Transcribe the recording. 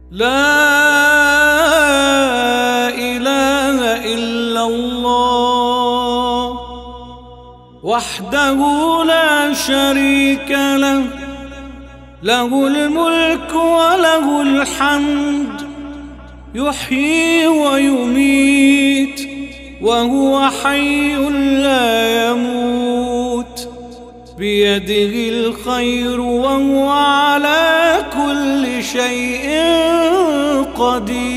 لا إله إلا الله وحده لا شريك له، له الملك وله الحمد، يحيي ويميت وهو حي لا يموت، بيده الخير وهو على كل شيء قدير.